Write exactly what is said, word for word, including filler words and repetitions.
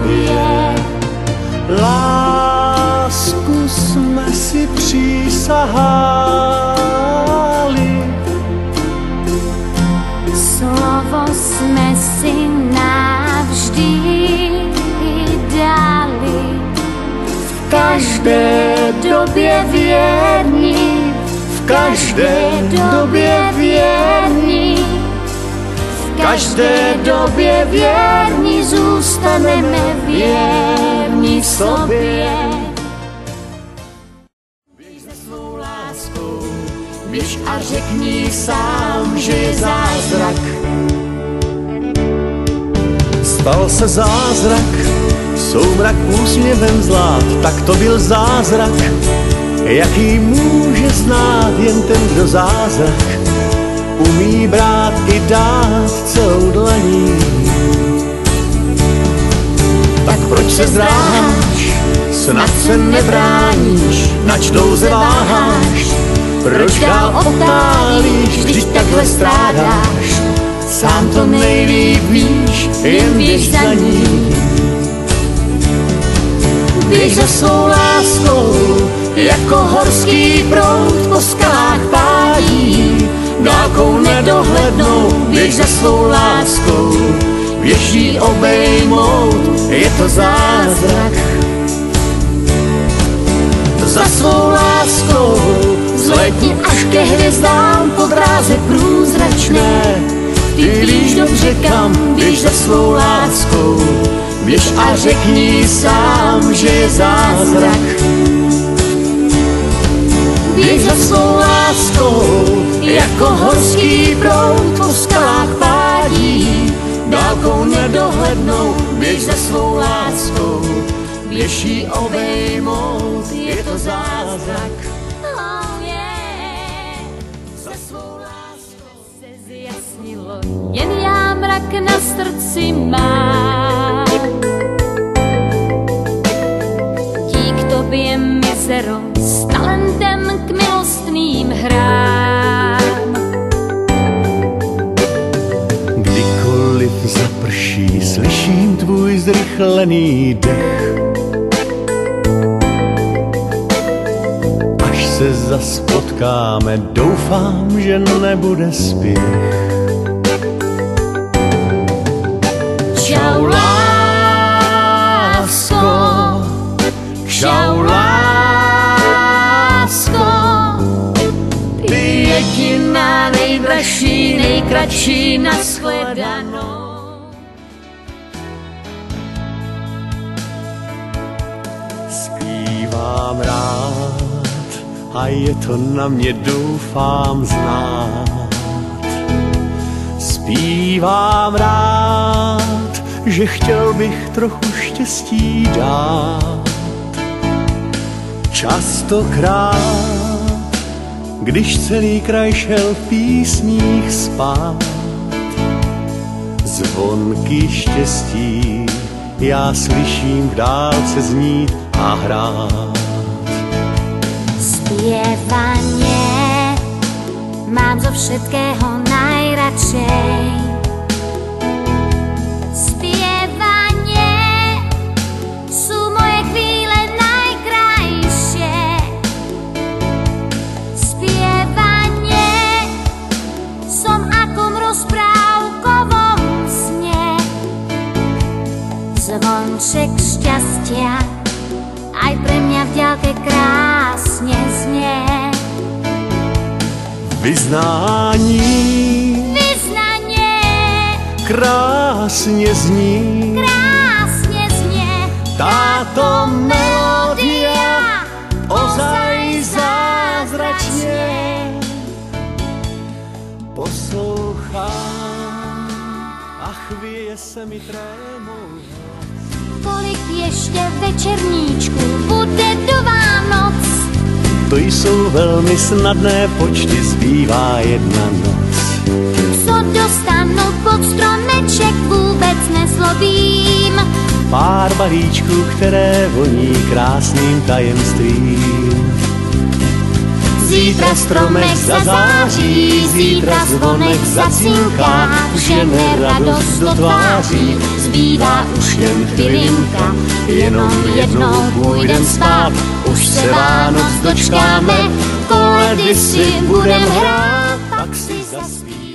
sobě. Lásku jsme si přísahali, slovo jsme si navždy dali. V každé době věrní, v každé době věrní, v každé době věrní zůstaneme věrní sobě. Běž za svou láskou, běž a řekni sám, že je zázrak. stal se zázrak, soumrak úsměvem zlát, tak to byl zázrak, jaký může znát jen ten, kdo zázrak umí brát i dát celou dlaní. Tak proč se zdráháš, snad se nebráníš, nač touze váháš, proč dál otálíš, když takhle strádáš, sám to nejlíp víš, jen běž za ní. Běž za svou láskou, jako horský proud po skalách pádí, dálkou nedohlednou, běž za svou láskou, běž jí obejmout, je to zázrak. Za svou láskou vzletni až ke hvězdám po dráze průzračné, ty víš dobře kam, běž za svou láskou, běž a řekni sám, že je zázrak. Běž za svou láskou, jako horský proud po skalách pádí, dálkou nedohlednou, běž za svou láskou, běž jí obejmout, je to zázrak. Oh yeah. Za svou láskou se zjasnilo, jen já mrak na srdci mám. Dík tobě, mizero, s talentem k milostným hrám. Kdykoliv zaprší, slyším tvůj zrychlený dech. Až se zas potkáme, doufám, že nebude spěch. Čau, lásko, čau, lásko, ty jediná, nejdražší, nejkratší, nashledanou. Zpívám rád a je to na mě, doufám, znát. Zpívám rád, že chtěl bych trochu štěstí dát. Častokrát, když celý kraj šel v písních spát, zvonky štěstí já slyším v dálce znít a hrát. Zpěvaně mám zo všetkého najradšej. Zpěvaně sú moje chvíle najkrajšie. Zpěvaně som ako v rozprávkovom sne. Zvonček šťastia aj pre mňa v ďalke krásne znie. Vyznání, Vyznanie krásně zní, krásne znie. táto melodia ozaj zázračně. Poslouchám a chvěje se mi trémou. Kolik ještě večerníčků bude do Vánoc? To jsou velmi snadné počty, zbývá jedna noc. Co dostanu pod stromeček, vůbec nezlobím. Pár balíčků, které voní krásným tajemstvím. Vzít Zítra stromek zazáří, zítra zvonek zacinká, vžene radost do tváří, zbývá už jen chvilinka, jenom jednou půjdem spát, už se Vánoc dočkáme, koledy si budem hrát, pak si zaspí.